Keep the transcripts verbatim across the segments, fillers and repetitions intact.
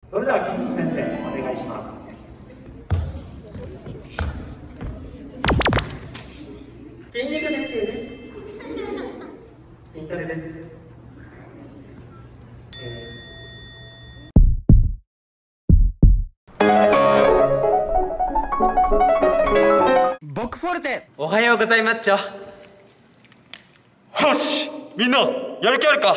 それでは筋肉先生お願いします。筋肉先生です。筋トレです。 僕フォルテ、おはようございます。ちょよし、みんなやる気あるか。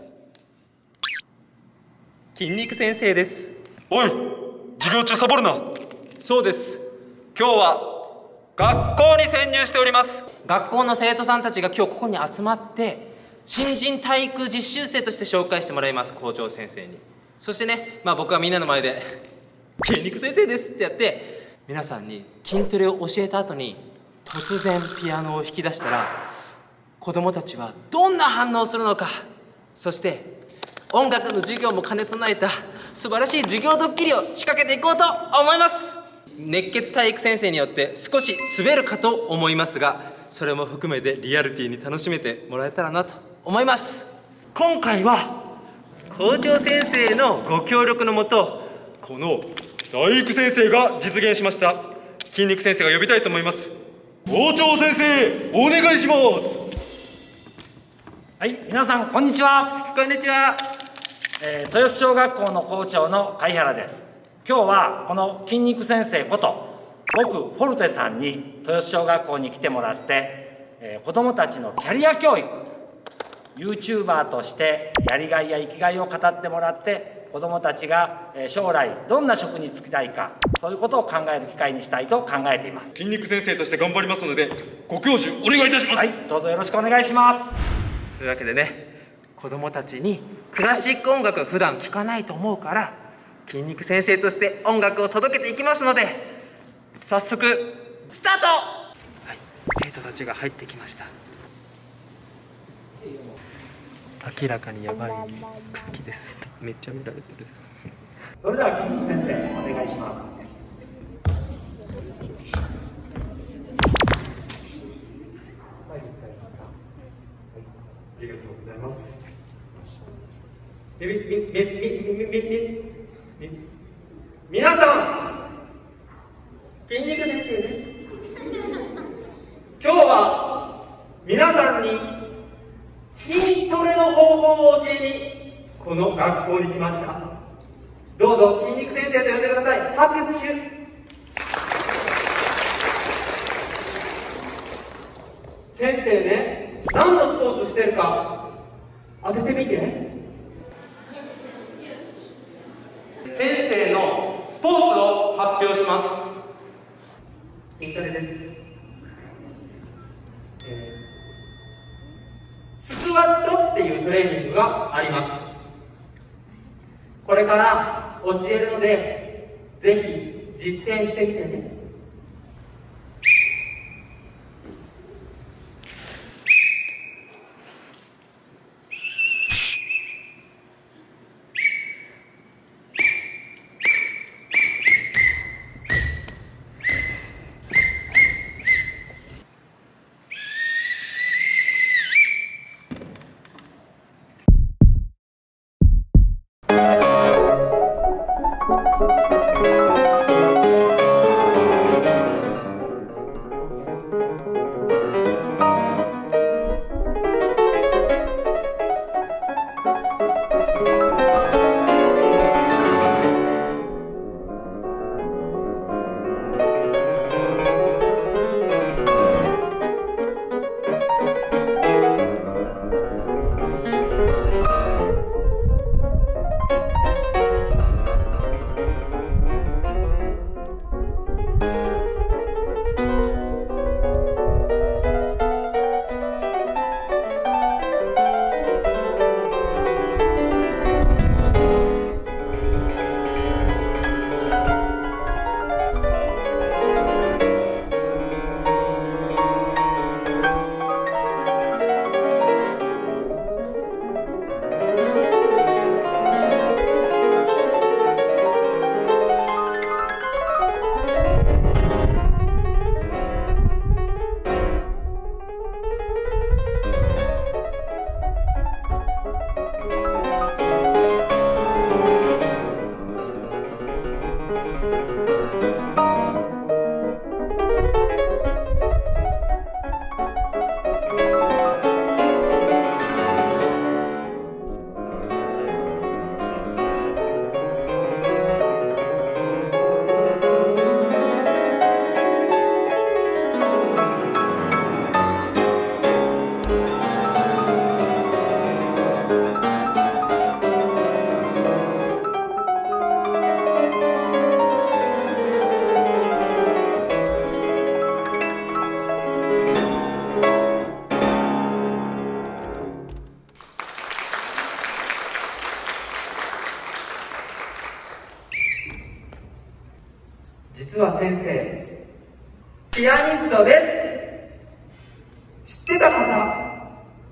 筋肉先生です。 おい、授業中サボるな。 そうです。 今日は学校に潜入しております。 学校の生徒さんたちが今日ここに集まって新人体育実習生として紹介してもらいます。校長先生に。そしてね、まあ僕はみんなの前で筋肉先生ですってやって皆さんに筋トレを教えた後に突然ピアノを弾き出したら子供たちはどんな反応をするのか、そして音楽の授業も兼ね備えた素晴らしい授業ドッキリを仕掛けていこうと思います。熱血体育先生によって少し滑るかと思いますが、それも含めてリアリティに楽しめてもらえたらなと思います。今回は校長先生のご協力のもとこの体育先生が実現しました。筋肉先生が呼びたいと思います。校長先生お願いします。 はい、皆さんこんにちは。 こんにちは。 えー、豊洲小学校の校長の貝原です。今日はこの筋肉先生こと僕フォルテさんに豊洲小学校に来てもらって、えー、子どもたちのキャリア教育、 YouTuber としてやりがいや生きがいを語ってもらって子どもたちが将来どんな職に就きたいか、そういうことを考える機会にしたいと考えています。 筋肉先生として頑張りますのでご教授お願いいたします。 はい、どうぞよろしくお願いします。 というわけでね、子どもたちにクラシック音楽普段聴かないと思うから筋肉先生として音楽を届けていきますので早速スタート。はい、生徒たちが入ってきました。明らかにやばい空気です。めっちゃ見られてる。 それでは筋肉先生お願いします。 ありがとうございます。 みみみみみみみみ皆さん、筋肉先生です。今日は皆さんに筋トレの方法を教えにこの学校に来ました。どうぞ筋肉先生と呼んでください。拍手。先生ね、何のスポーツしてるか当ててみて。先生のスポーツを発表します。筋トレです。スクワットっていうトレーニングがあります。これから教えるのでぜひ実践してみてね。 実は先生、ピアニストです。知ってた方？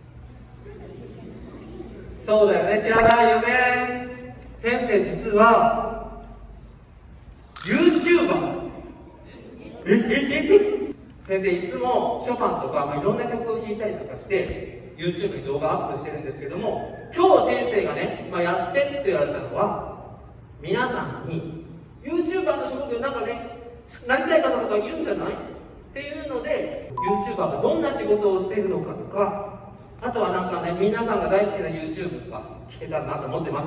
そうだよね、知らないよね。先生、実は YouTuber なんです。え先生、いつもショパンとか、まあ、いろんな曲を弾いたりとかして YouTube に動画アップしてるんですけども、今日先生がね、まあ、やってって言われたのは、皆さんに YouTuber の仕事でなんかね、なりたい方とかいるんじゃないっていうので、 YouTuber がどんな仕事をしているのかとか、あとはなんかね、皆さんが大好きな YouTube とか聞けたらなと思ってます。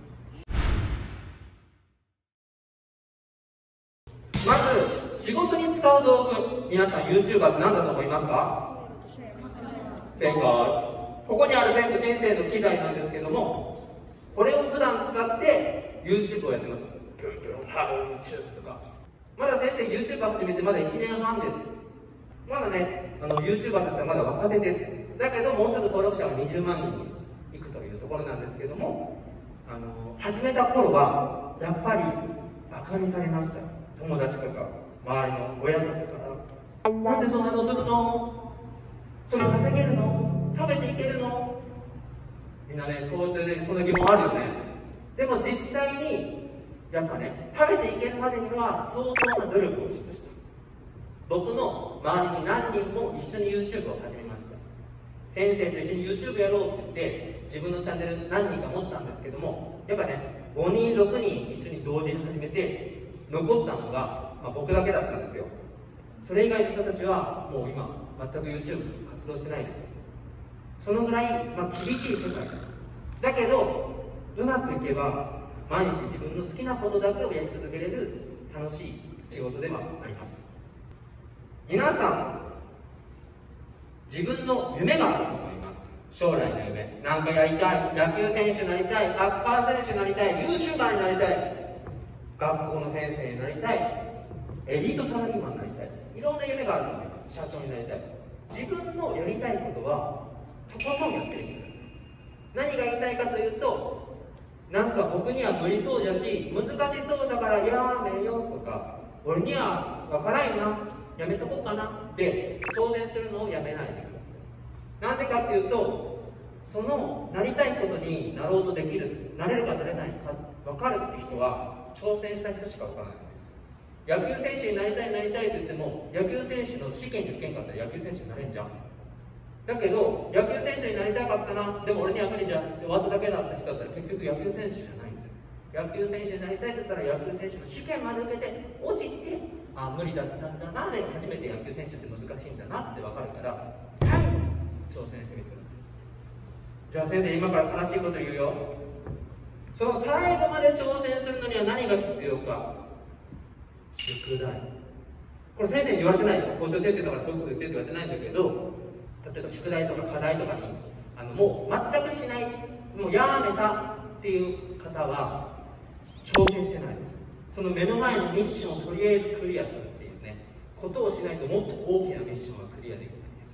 まず仕事に使う道具、皆さん YouTuber って何だと思いますか？正解。ここにある全部先生の機材なんですけども、これを普段使って YouTube をやってます。ハロー YouTube とか。まだ先生 YouTube 始めてまだいちねんはんです。まだね、あの YouTuber としてはまだ若手です。だけどもうすぐ登録者がにじゅうまんにんに行くというところなんですけども、あの始めた頃はやっぱりバカにされました。友達とか周りの親とかから「なんでそんなのするの？それ稼げるの？食べていけるの？」みんなね、そうやってね、そんな疑問あるよね。でも実際にやっぱね、食べていけるまでには相当な努力をしました。僕の周りに何人も一緒に YouTube を始めました。先生と一緒に YouTube やろうって言って自分のチャンネル何人か持ったんですけども、やっぱね、ごにんろくにん一緒に同時に始めて残ったのが、まあ、僕だけだったんですよ。それ以外の人たちはもう今全く YouTube として活動してないです。そのぐらい、まあ、厳しい世界です。だけどうまくいけば毎日自分の好きなことだけをやり続けれる楽しい仕事ではあります。皆さん、自分の夢があると思います。将来の夢、なんかやりたい、野球選手になりたい、サッカー選手になりたい、 YouTuber になりたい、学校の先生になりたい、エリートサラリーマンになりたい、いろんな夢があると思います。社長になりたい。自分のやりたいことはとことんやってみてください。何が言いたいかというと、なんか僕には無理そうじゃし、難しそうだからやめようとか、俺には分からんよな、やめとこうかなって挑戦するのをやめないでください。なんでかっていうと、そのなりたいことになろうとできる、なれるかなれないか分かるって人は挑戦した人しか分からないんです。野球選手になりたいなりたいと言っても、野球選手の試験に受けんかったら野球選手になれんじゃん。だけど野球選手になりたかったな、でも俺には無理じゃんって終わっただけだった人だったら結局野球選手じゃないんです。野球選手になりたいって言ったら野球選手の試験まで受けて落ちて、あ、無理だったんだなで初めて野球選手って難しいんだなって分かるから、最後に挑戦してみてください。じゃあ先生、今から悲しいこと言うよ。その最後まで挑戦するのには何が必要か。宿題。これ先生に言われてないよ。校長先生だからそういうこと言ってって言われてないんだけど、例えば宿題とか課題とかにあのもう全くしない、もうやめたっていう方は挑戦してないです。その目の前のミッションをとりあえずクリアするっていうねことをしないと、もっと大きなミッションはクリアできないです。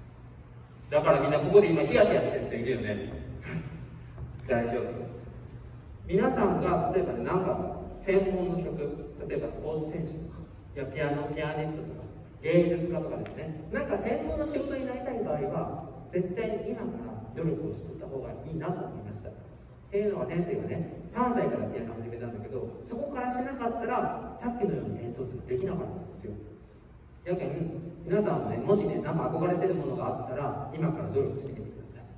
だからみんなここで今ヒヤヒヤしてる人いるよね大丈夫。皆さんが例えばね、なんか専門の職、例えばスポーツ選手とか、いやピアノピアニストとか芸術家とかですね、なんか専門の仕事になりたい場合は絶対に今から努力をしとった方がいいなと思いました。っていうのは、先生がねさんさいからピアノ始めたんだけど、そこからしなかったらさっきのように演奏ってできなかったんですよ。やけん皆さんもね、もしねなんか憧れてるものがあったら今から努力してみてください。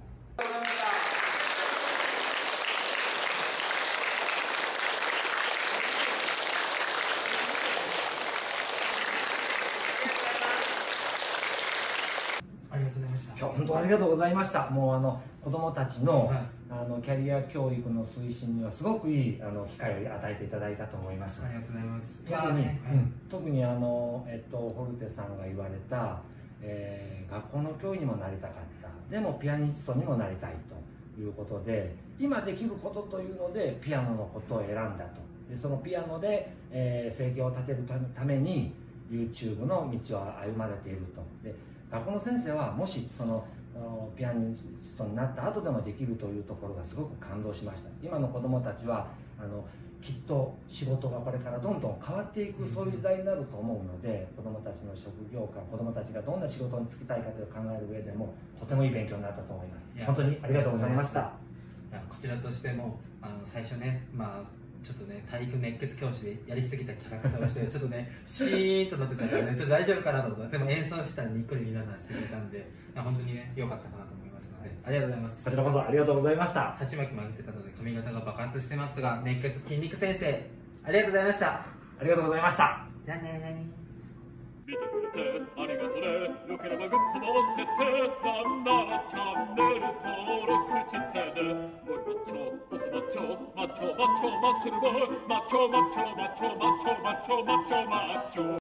当ありがとうございました。もうあの子どもたちの、 はい、 あのキャリア教育の推進にはすごくいいあの機会を与えていただいたと思います。 ありがとうございます。 特に、 はい、 うん、特にあの、えっと、ホルテさんが言われた、えー、学校の教員にもなりたかった、でもピアニストにもなりたいということで、今できることというのでピアノのことを選んだと。でそのピアノで、えー、生計を立てるために YouTube の道を歩まれていると。で学校の先生はもしそのピアニストになった後でもできるというところがすごく感動しました。今の子どもたちはあのきっと仕事がこれからどんどん変わっていく、そういう時代になると思うので、子どもたちの職業観、子どもたちがどんな仕事に就きたいかという考える上でもとてもいい勉強になったと思います。本当にありがとうございました。 いやこちらとしてもあの最初ね、まあちょっとね、体育熱血教師でやりすぎたキャラクターをしてちょっとねシーンとなってたからね、ちょっと大丈夫かなと思った。でも演奏したらにっこり皆さんしてくれたんで、いや本当にね良かったかなと思いますので、ありがとうございます。 こちらこそありがとうございました。 鉢巻き曲げてたので髪型が爆発してますが、熱血筋肉先生ありがとうございました。 ありがとうございました。 じゃあねー。 見てくれてありがとね。よければグッドも押してってなんならチャンネル登録してね。ゴリマッチョウソマッチョマッチョマッチョマッスルボーイマッチョマッチョマッチョマッチョマッチョマッチョマッチョ